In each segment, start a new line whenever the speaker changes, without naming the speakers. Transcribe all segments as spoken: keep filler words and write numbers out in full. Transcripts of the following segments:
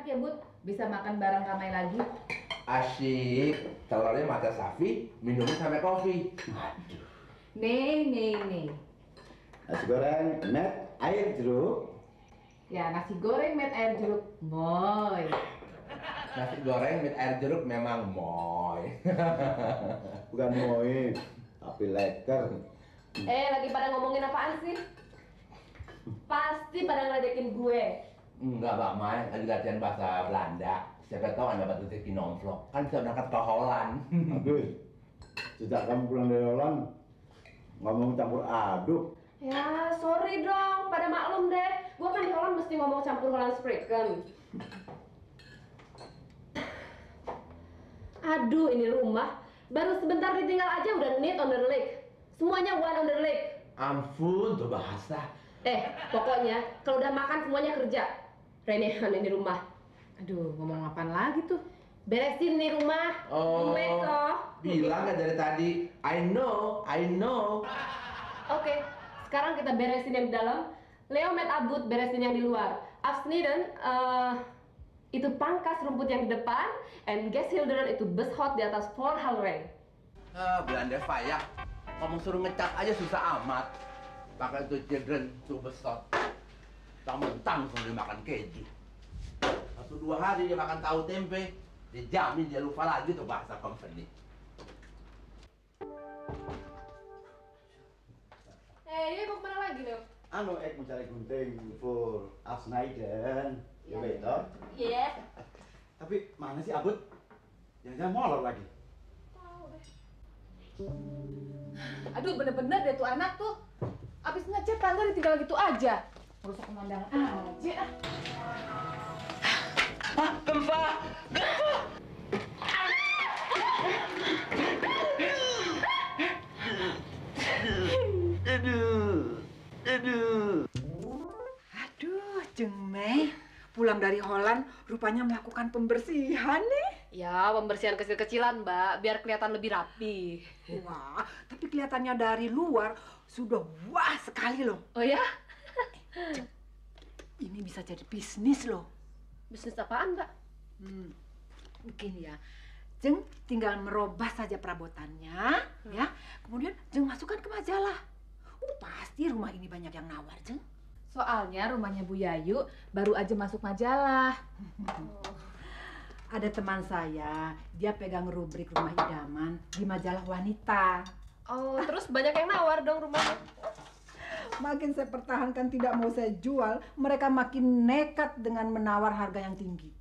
ya, Bud. Bisa makan bareng ramai lagi.
Asyik. Telurnya mata sapi, minumnya sampai kopi.
Aduh. Nih, nih, nih.
Nasi goreng, met, air jeruk.
Ya, nasi goreng met air jeruk. Moy.
Nasi goreng mit air jeruk memang moy.
Bukan moy, tapi leker.
Eh, lagi pada ngomongin apaan sih? Pasti pada ngeledekin gue.
Enggak, Mbak Mai. Lagi latihan bahasa Belanda. Siapa tahu Anda dapat rezeki nomplok. Kan bisa berangkat ke Holland.
Habis, sejak kamu pulang dari Holland, ngomong campur aduk.
Ya, sorry dong. Pada maklum deh. Gue kan di Holland mesti ngomong campur Holland Spreken. Aduh, ini rumah. Baru sebentar ditinggal aja udah neat on the lake. Semuanya one on the lake.
Ampun, tuh bahasa.
Eh, pokoknya kalau udah makan semuanya kerja. Renehan ini rumah.
Aduh, ngomong apaan lagi tuh?
Beresin nih rumah.
Oh,
toh.
bilang kan dari tadi. I know, I know.
Oke, sekarang kita beresin yang di dalam. Leo met Abud beresin yang di luar. Afsniden, eh itu pangkas rumput yang di depan. And Gas Hilderen itu beshot di atas floor hallway.
Ah, Belanda Fayak. Kamu suruh ngecat aja susah amat. Pakai itu children, tuh besot. Mentang-mentang suruh dia makan keju. Satu dua hari dia makan tahu tempe. Dijamin dia lupa lagi tuh bahasa company.
Eh, ini mau kemana lagi, Leo?
Anu, ek mencari gunting for Afsniden. Ya betul.
Iya.
Tapi mana sih Abud? Jangan-jangan molor lagi.
Tahu deh.
Aduh, bener-bener deh tuh anak tuh. Abis ngecat tangga ditinggal gitu aja. Merusak pemandangan aja.
Ah, gempa! Gempa!
Aduh, aduh. Aduh, Jeng Mei. Pulang dari Holland, rupanya melakukan pembersihan nih.
Ya, pembersihan kecil-kecilan, Mbak, biar kelihatan lebih rapi.
Wah, tapi kelihatannya dari luar sudah wah sekali loh.
Oh ya?
Ini bisa jadi bisnis loh.
Bisnis apaan, Mbak?
Hmm, begini ya. Jeng tinggal merubah saja perabotannya, hmm. ya. Kemudian Jeng masukkan ke majalah. Uh, pasti rumah ini banyak yang nawar, Jeng.
Soalnya rumahnya Bu Yayu baru aja masuk majalah.
Oh. Ada teman saya, dia pegang rubrik rumah idaman di majalah wanita.
Oh, terus banyak yang nawar dong rumahnya.
Makin saya pertahankan tidak mau saya jual, mereka makin nekat dengan menawar harga yang tinggi.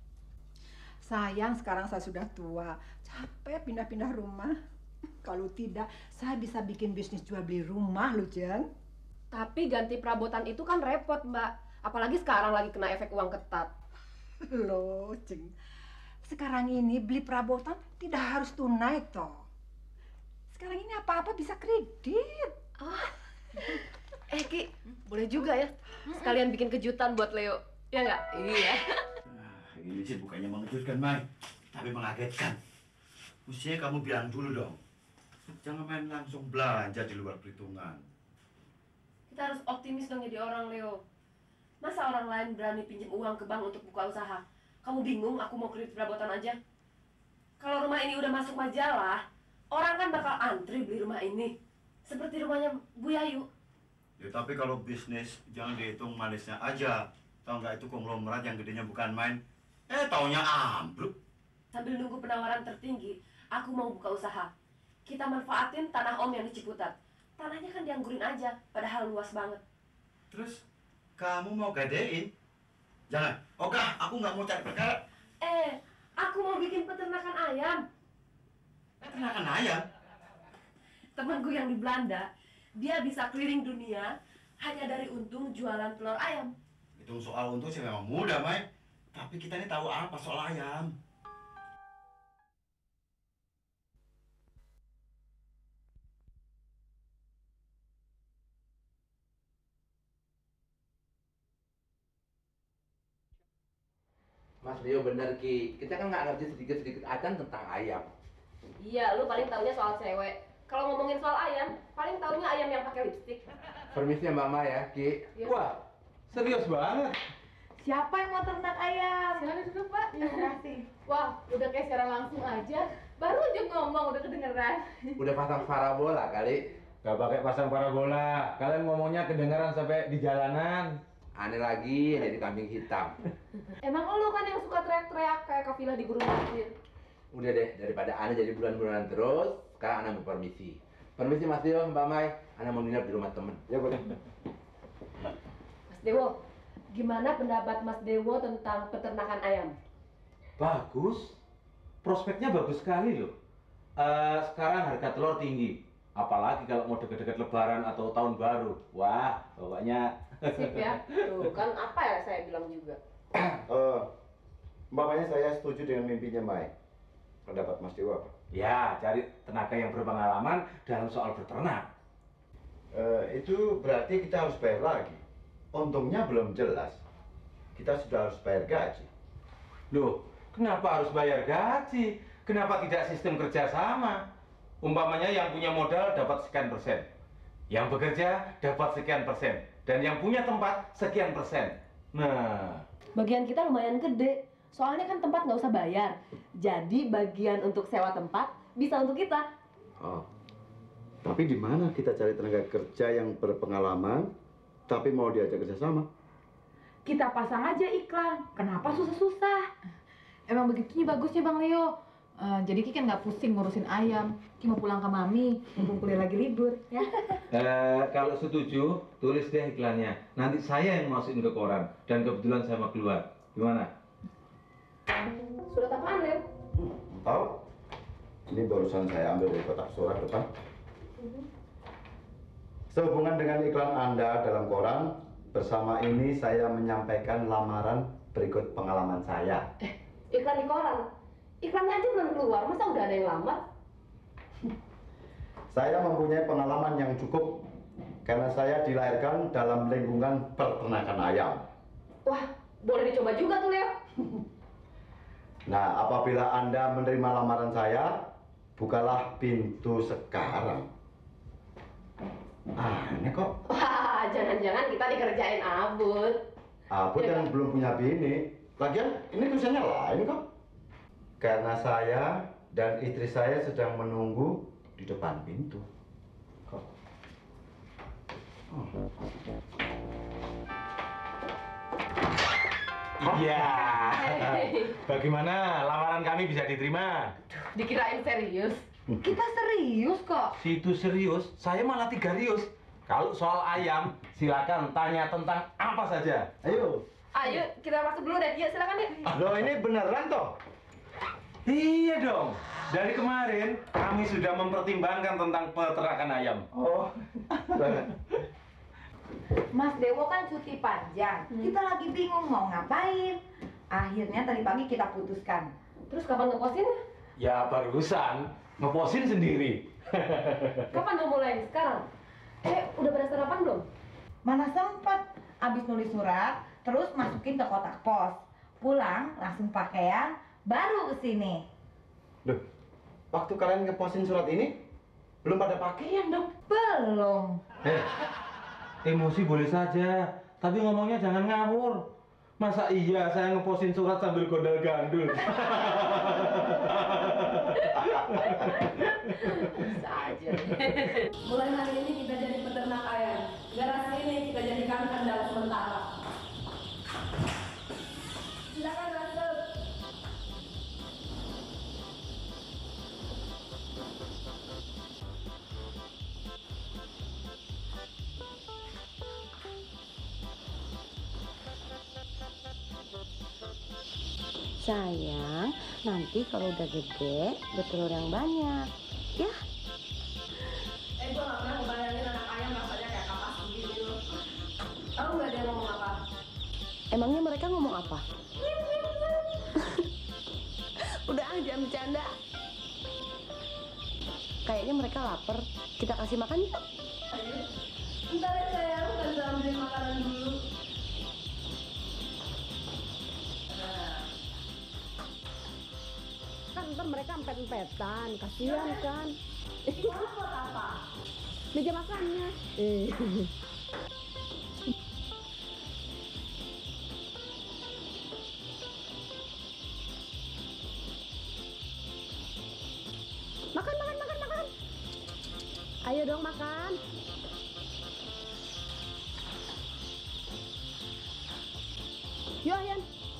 Sayang sekarang saya sudah tua, capek pindah-pindah rumah. Kalau tidak, saya bisa bikin bisnis jual beli rumah loh, Jeng.
Tapi ganti perabotan itu kan repot, Mbak. Apalagi sekarang lagi kena efek uang ketat.
Loh, Jeng. Sekarang ini beli perabotan tidak harus tunai toh. Sekarang ini apa-apa bisa kredit.
Oh. Eh, Ki, boleh juga ya. Sekalian bikin kejutan buat Leo. Ya nggak? Iya.
Nah, ini sih bukannya mengejutkan, Mai. Tapi mengagetkan. Mestinya kamu bilang dulu dong. Jangan main langsung belanja di luar perhitungan.
Kita harus optimis dong jadi orang, Leo. Masa orang lain berani pinjam uang ke bank untuk buka usaha? Kamu bingung aku mau kredit perabotan aja? Kalau rumah ini udah masuk majalah, orang kan bakal antri beli rumah ini. Seperti rumahnya Bu Yayu.
Ya tapi kalau bisnis jangan dihitung manisnya aja. Tahu nggak itu konglomerat yang gedenya bukan main. Eh taunya ambruk.
Sambil nunggu penawaran tertinggi, aku mau buka usaha. Kita manfaatin tanah Om yang di Ciputat. Tanahnya kan dianggurin aja, padahal luas banget.
Terus kamu mau gadein? Jangan. Oke, aku nggak mau cari perkara.
Eh, aku mau bikin peternakan ayam.
Peternakan ayam?
Temanku yang di Belanda, dia bisa keliling dunia hanya dari untung jualan telur ayam.
Itu soal untung sih memang mudah, Mai. Tapi kita ini tahu apa soal ayam.
Mas Leo bener, Ki. Kita kan nggak ngerti sedikit-sedikit acan tentang ayam.
Iya, lu paling taunya soal cewek. Kalau ngomongin soal ayam, paling taunya ayam yang pakai lipstik.
Permisi Mbak Ma ya, Ki.
Ya.
Wah, serius banget.
siapa yang mau ternak ayam?
Silakan duduk, Pak.
Terima kasih.
Wah, udah kayak secara langsung aja. Baru aja ngomong udah kedengeran.
Udah pasang parabola kali.
Gak pakai pasang parabola. Kalian ngomongnya kedengaran sampai di jalanan.
Aneh lagi jadi kambing hitam.
Emang lo kan yang suka teriak-teriak kayak kafilah di gurun pasir.
Udah deh, daripada aneh jadi bulan-bulanan terus, sekarang aneh mau permisi. Permisi Mas Dio, Mbak Mai, aneh mau nginep di rumah temen.
Ya boleh.
Mas Dewo, gimana pendapat Mas Dewo tentang peternakan ayam?
Bagus. Prospeknya bagus sekali loh. Eh, sekarang harga telur tinggi. Apalagi kalau mau deket-deket lebaran atau tahun baru. Wah, pokoknya...
Sip ya. Tuh, kan apa ya saya bilang juga.
Eh, Umpamanya saya setuju dengan mimpinya Mai. Pendapat Mas Dewa apa?
Ya, cari tenaga yang berpengalaman dalam soal berternak.
Eh, itu berarti kita harus bayar lagi. Untungnya belum jelas. Kita sudah harus bayar gaji.
Loh, kenapa harus bayar gaji? Kenapa tidak sistem kerjasama? Umpamanya yang punya modal dapat sekian persen, yang bekerja dapat sekian persen, dan yang punya tempat sekian persen. Nah,
Bagian kita lumayan gede. Soalnya kan tempat nggak usah bayar. Jadi bagian untuk sewa tempat bisa untuk kita.
Oh. Tapi di mana kita cari tenaga kerja yang berpengalaman tapi mau diajak kerjasama?
Kita pasang aja iklan. Kenapa susah-susah?
Emang begitunya bagusnya Bang Leo. Eh, jadi Ki kan nggak pusing ngurusin ayam. Ki mau pulang ke Mami, mumpung kuliah lagi libur, ya.
eh, kalau setuju, tulis deh iklannya. Nanti saya yang masukin ke koran, dan kebetulan saya mau keluar. Gimana?
Surat apaan, Leo?
Tahu? Ini barusan saya ambil dari kotak surat depan. Sehubungan dengan iklan Anda dalam koran, bersama ini saya menyampaikan lamaran berikut pengalaman saya.
Eh, iklan di koran. Iklannya aja belum keluar, masa udah ada yang lamar?
Saya mempunyai pengalaman yang cukup karena saya dilahirkan dalam lingkungan peternakan ayam.
Wah, boleh dicoba juga tuh, Leo.
Nah, apabila Anda menerima lamaran saya, bukalah pintu sekarang. Aneh kok.
Wah, jangan-jangan kita dikerjain Abud.
Abud
Ya,
yang
Kak.
belum punya bini. Lagian ini tulisannya lain kok. Karena saya dan istri saya sedang menunggu di depan pintu. Kok? Oh.
Iya. Bagaimana lamaran kami bisa diterima?
Dikirain serius.
Kita serius kok.
Situ serius, saya malah tiga rius. Kalau soal ayam, silakan tanya tentang apa saja.
Ayo.
Ayo, kita masuk dulu deh. Yuk, silakan yuk.
Loh, ini beneran toh?
Iya dong. Dari kemarin kami sudah mempertimbangkan tentang peternakan ayam.
Oh.
Mas Dewo kan cuti panjang. Kita lagi bingung mau ngapain. Akhirnya tadi pagi kita putuskan.
Terus kapan ngepostin?
Ya barusan ngeposin sendiri.
Kapan mau mulai? Sekarang? Eh, udah pada sarapan belum?
Mana sempat. Abis nulis surat, terus masukin ke kotak pos. Pulang, langsung pakaian, baru ke sini.
Loh, waktu kalian ngepostin surat ini, belum pada pakaian dong?
Belum.
Eh, emosi boleh saja, tapi ngomongnya jangan ngawur. Masa iya saya ngepostin surat sambil gondal gandul?
Bisa aja. Mulai hari ini kita jadi peternak ayam. Garasi ini kita jadikan kandang sementara. Silakan masuk.
Sayang, nanti kalau udah gede, bertelur yang banyak, ya?
Eh, gue gak pernah ngebayangin anak ayam rasanya kayak kapas begini loh. Tahu nggak dia ngomong apa?
Emangnya mereka ngomong apa? Udah ah, jangan bercanda. Kayaknya mereka lapar. Kita kasih makan yuk.
Ayo. Bentar ya sayang, kita ambil makanan dulu.
Kan ntar mereka empet-empetan, kasihan kan.
Kamu buat apa?
Meja makannya.
Ayo dong makan. Yuk, Yan.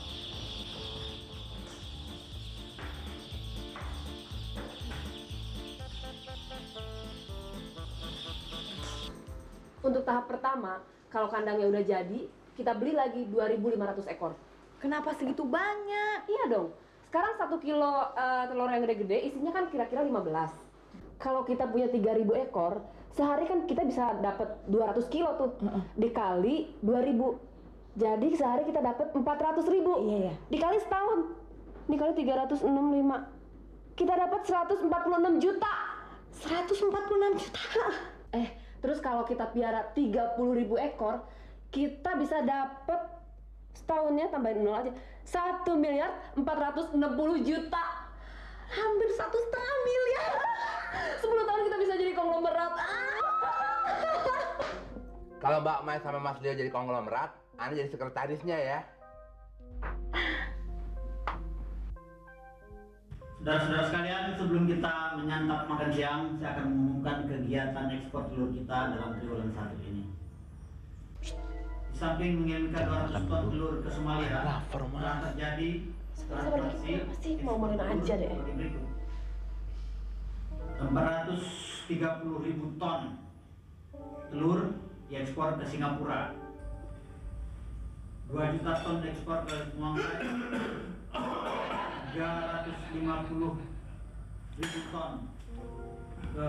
Untuk tahap pertama, kalau kandangnya udah jadi, kita beli lagi dua ribu lima ratus ekor.
Kenapa segitu banyak?
Iya dong. Sekarang satu kilo uh, telur yang gede-gede isinya kan kira-kira lima belas. Kalau kita punya tiga ribu ekor, sehari kan kita bisa dapat dua ratus kilo tuh. Uh-uh. Dikali dua ribu. Jadi sehari kita dapat empat ratus ribu.
Iya, iya.
Dikali setahun. Dikali tiga ratus enam puluh lima. Kita dapat seratus empat puluh enam juta.
seratus empat puluh enam juta.
Eh, terus kalau kita piara tiga puluh ribu ekor, kita bisa dapat setahunnya tambahin nol aja. satu miliar empat ratus enam puluh juta.
Hampir satu setengah miliar.
sepuluh tahun kita bisa jadi konglomerat.
Kalau Mbak Mai sama Mas Leo jadi konglomerat, Ana jadi sekretarisnya ya.
Saudara-saudara sekalian, sebelum kita menyantap makan siang, saya akan mengumumkan kegiatan ekspor telur kita dalam triwulan satu ini. Di samping mengirimkan dua ratus ton telur ke Somalia, telah terjadi transaksi
pasti mau main aja deh.
empat ratus tiga puluh ribu ton telur diekspor ke Singapura, dua juta ton diekspor ke Mongolian, tiga ratus lima puluh ribu ton ke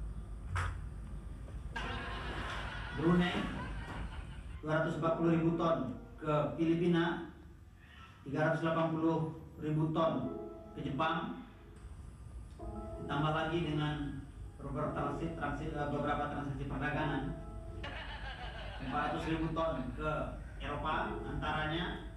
Brunei, dua ratus empat puluh ribu ton ke Filipina, tiga ratus delapan puluh ribu ton ke Jepang, ditambah lagi dengan beberapa transit, transit beberapa transaksi perdagangan, empat ratus ribu ton ke Eropa, antaranya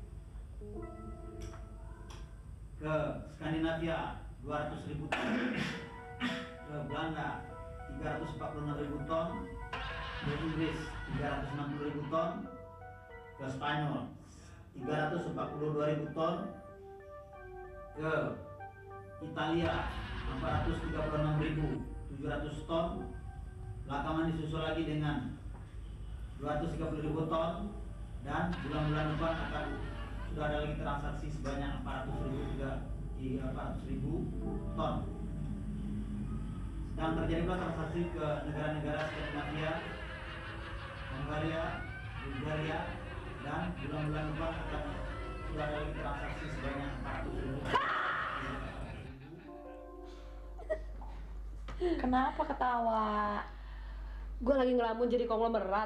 ke Skandinavia dua ratus ribu ton, ke Belanda tiga ratus empat puluh enam ribu ton, ke Inggris tiga ratus enam puluh ribu ton, ke Spanyol tiga ratus empat puluh dua ribu ton, ke Italia empat ratus tiga puluh enam ribu tujuh ratus ton, belakangan disusul lagi dengan dua ratus tiga puluh ribu ton, dan bulan-bulan depan akan sudah ada lagi transaksi sebanyak empat ratus ribu juga di empat ratus ribu ton. Sedang terjadi pula transaksi ke negara-negara Skandinavia, Mongolia, Bulgaria, dan bulan-bulan depan akan sudah ada lagi transaksi sebanyak empat ratus ribu.
Kenapa ketawa?
Gue lagi ngelamun jadi konglomerat.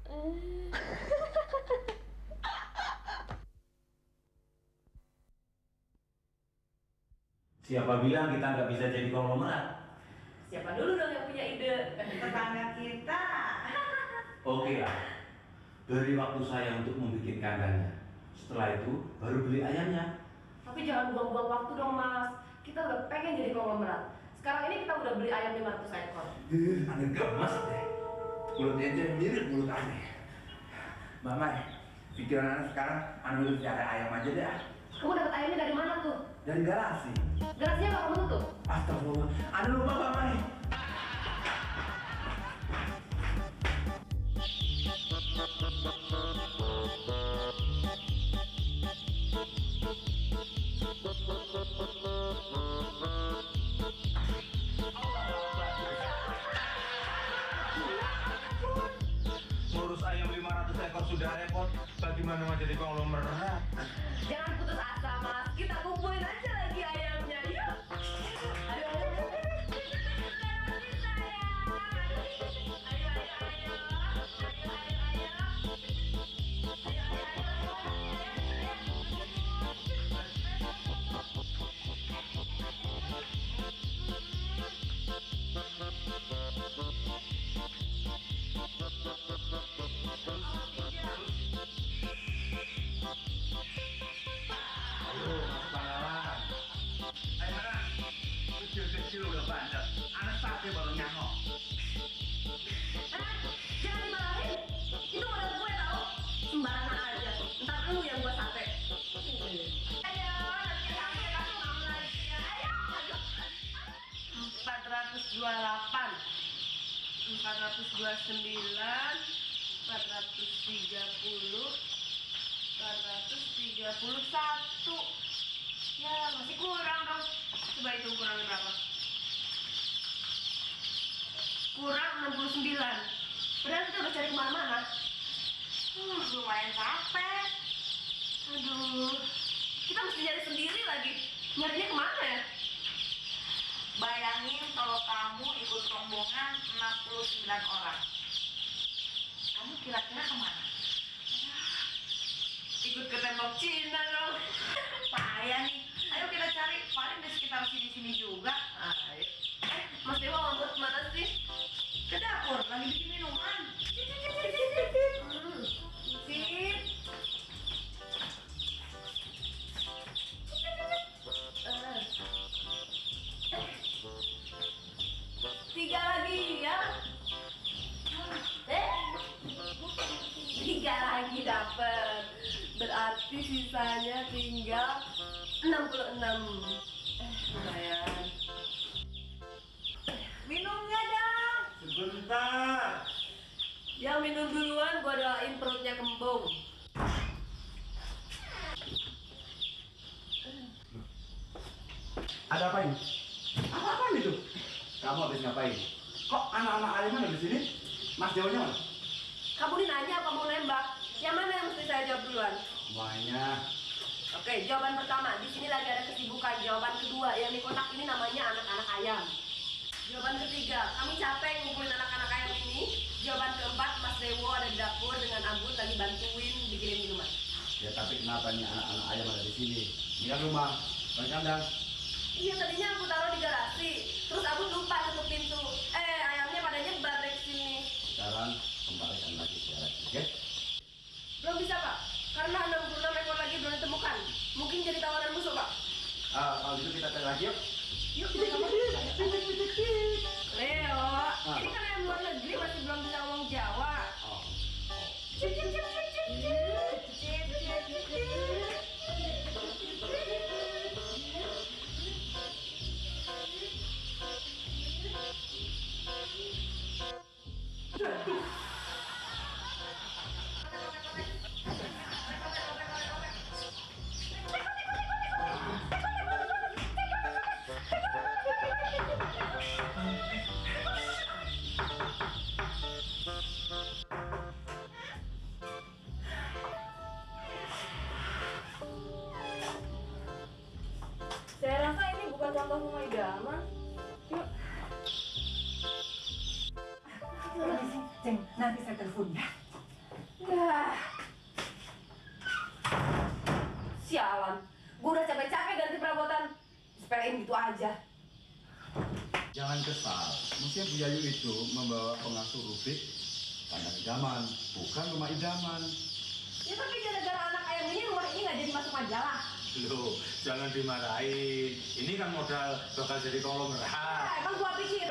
Siapa bilang kita nggak bisa jadi konglomerat?
Siapa dulu dong yang punya ide?
Tetangga kita.
Oke lah, beri waktu saya untuk membuat kandangnya. Setelah itu baru beli ayamnya.
Tapi jangan buang-buang waktu dong mas. Kita udah pengen jadi konglomerat. Sekarang ini kita udah beli ayam lima ratus ekor.
Ih, aneh gemes deh. Mulutnya aja mirip mulut aneh. Mbak Mai, pikiran Ana sekarang Ana udah cari ayam aja deh.
Kamu dapat ayamnya dari mana tuh?
Dari garasi.
Garasinya nggak kamu tutup?
Astagfirullah, Ana lupa Mbak Mai.
Ngurus ayam lima ratus ekor sudah repot, bagaimana mau jadi konglomerat?
Jangan putus asa mas, kita kumpulin aja lagi ayamnya, yuk! Ayo, ayo, ayo!
Kecil-kecil udah bandel, anak sate baru nyangok.
Eh, jangan dimarahin. Itu modal gue tau. Sembarangan aja. Ntar lu yang gue sate. Ayo, nanti sampai kamu mau lagi ya. Ayo, ayo. empat ratus dua puluh delapan. empat ratus dua puluh sembilan, empat ratus tiga puluh, empat ratus tiga puluh satu. Ya, masih kurang dong. Coba hitung kurangnya berapa. Kurang enam puluh sembilan. Padahal kita udah cari kemana-mana. Hmm, lumayan capek. Aduh, kita mesti nyari sendiri lagi. Nyarinya kemana ya?
Bayangin kalau kamu ikut rombongan enam puluh sembilan orang. Kamu kira-kira kemana?
Ikut ke tembok Cina dong.
Payah nih. Ayo kita cari, paling di sekitar sini-sini juga.
Ayo. Eh, Mas Dewa ngambut kemana sih?
Ke dapur, lagi bikin minuman.
Hmm.
Sip.
Tiga lagi ya. Eh, tiga lagi dapet. Berarti sisanya tinggal enam puluh enam. Eh, lumayan.
Minumnya dong.
Sebentar.
Yang minum duluan gua doain perutnya kembung.
Ada apa ini? Apa-apaan itu? Kamu habis ngapain? Kok anak-anak Aliman ada di sini? Mas Dewanya mana?
Kamu nih nanya apa mau nembak? Yang mana yang mesti saya jawab duluan?
Semuanya.
Oke, jawaban pertama. Di sini lagi ada kesibukan. Jawaban kedua, yang di kotak ini namanya anak-anak ayam. Jawaban ketiga, kami capek ngumpulin anak-anak ayam ini. Jawaban keempat, Mas Dewo ada di dapur dengan Abud lagi bantuin bikinin minuman.
Ya tapi kenapa nih anak-anak ayam ada di sini? Ini kan rumah, bukan kandang.
Iya, tadinya aku taruh di garasi. Terus Abud lupa tutup pintu. Eh, ayamnya pada nyebar dari sini.
Sekarang kembalikan lagi ke garasi, oke?
Belum bisa, Pak. Karena enam puluh enam ekor lagi belum ditemukan. Mungkin jadi tawanan musuh, Pak.
Ah, kalau gitu kita cari lagi yuk.
Yuk, kita kamu. Leo, ini kan ayam luar negeri masih belum bisa ngomong Jawa.
Oh.
Cip, cip, cip, cip, cip, cip. Cip, cip, cip, cip. Saya rasa ini bukan contoh rumah idaman. Yuk.
Permisi, Ceng, nanti saya telepon ya.
Dah. Sialan. Gue udah capek-capek ganti perabotan. Sepelein gitu aja.
Jangan kesal. Mestinya Bu Yayu itu membawa pengasuh Rubik pada idaman, bukan rumah idaman.
Ya tapi gara-gara anak ayam ini rumah ini nggak jadi masuk majalah.
Loh, jangan dimarahin. Ini kan modal bakal jadi konglomerat.
Ah, emang gua pikir.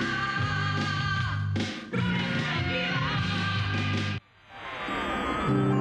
Thank you.